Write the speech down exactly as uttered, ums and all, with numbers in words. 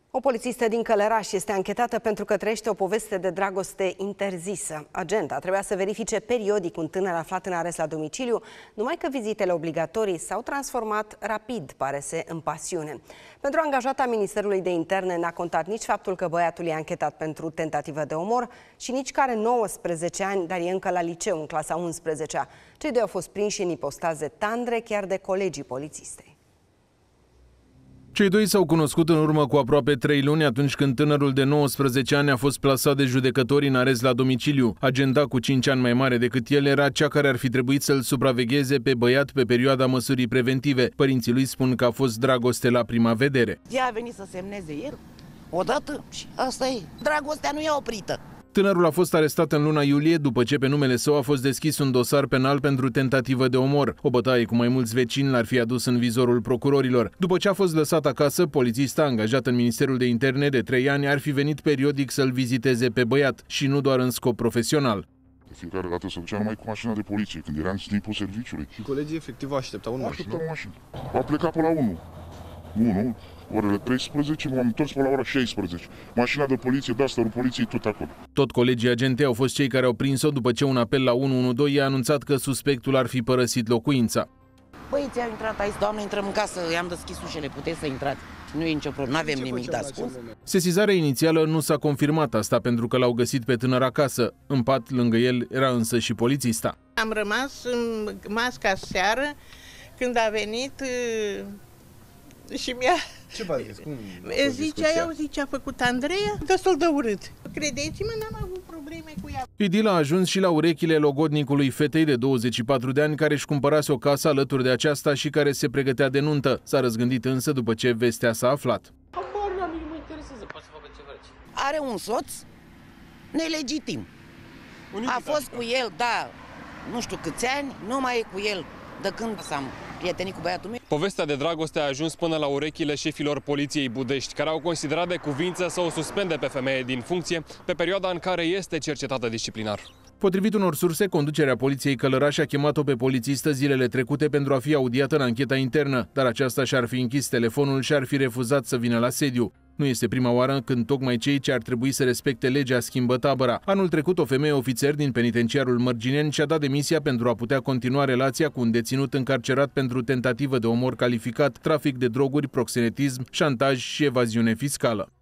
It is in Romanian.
O polițistă din Călăraș este anchetată pentru că trăiește o poveste de dragoste interzisă. Agenta trebuia să verifice periodic un tânăr aflat în arest la domiciliu, numai că vizitele obligatorii s-au transformat rapid, pare să, în pasiune. Pentru angajata Ministerului de Interne n-a contat nici faptul că băiatul e anchetat pentru tentativă de omor și nici că are nouăsprezece ani, dar e încă la liceu, în clasa a unsprezecea. Cei doi au fost prinși în ipostaze tandre, chiar de colegii polițistei. Cei doi s-au cunoscut în urmă cu aproape trei luni, atunci când tânărul de nouăsprezece ani a fost plasat de judecători în arest la domiciliu. Agenta cu cinci ani mai mare decât el era cea care ar fi trebuit să-l supravegheze pe băiat pe perioada măsurii preventive. Părinții lui spun că a fost dragoste la prima vedere. Ea a venit să semneze el odată și asta e. Dragostea nu e oprită. Tânărul a fost arestat în luna iulie după ce pe numele său a fost deschis un dosar penal pentru tentativă de omor. O bătaie cu mai mulți vecini l-ar fi adus în vizorul procurorilor. După ce a fost lăsat acasă, polițista angajată în Ministerul de Interne de trei ani ar fi venit periodic să-l viziteze pe băiat și nu doar în scop profesional. De fiecare dată se ducea numai cu mașina de poliție, când era în timpul serviciului. Și colegii efectiv așteptau în mașină? Așteptau în mașină. A plecat pe la unu. unu, orele treisprezece, m-am întors pe la ora șaisprezece. Mașina de poliție, dastarul poliției, tot acolo. Tot colegii agentei au fost cei care au prins-o după ce un apel la unu unu doi i-a anunțat că suspectul ar fi părăsit locuința. Băieții au intrat aici, doamne, intrăm în casă, i-am deschis ușele, puteți să intrați. Nu e nicio problemă, nu avem nimic de ascuns. Sesizarea inițială nu s-a confirmat, asta pentru că l-au găsit pe tânăr acasă. În pat, lângă el, era însă și polițista. Am rămas în masca seară când a venit și mi-a... Ce v-a zis? Cum zicea, eu zice, a făcut Andreea, destul de urât. Credeți-mă, n-am avut probleme cu ea. Idila a ajuns și la urechile logodnicului fetei de douăzeci și patru de ani care își cumpărase o casă alături de aceasta și care se pregătea de nuntă. S-a răzgândit însă după ce vestea s-a aflat. Are un soț nelegitim. A fost cu el, da, nu știu câți ani, nu mai e cu el de când s-am prietenit cu băiatul meu. Povestea de dragoste a ajuns până la urechile șefilor poliției Budești, care au considerat de cuvință să o suspende pe femeie din funcție pe perioada în care este cercetată disciplinar. Potrivit unor surse, conducerea poliției Călăraș a chemat-o pe polițistă zilele trecute pentru a fi audiată în ancheta internă, dar aceasta și-ar fi închis telefonul și ar fi refuzat să vină la sediu. Nu este prima oară când tocmai cei ce ar trebui să respecte legea schimbă tabăra. Anul trecut, o femeie ofițer din penitenciarul Mărgineni și-a dat demisia pentru a putea continua relația cu un deținut încarcerat pentru tentativă de omor calificat, trafic de droguri, proxenetism, șantaj și evaziune fiscală.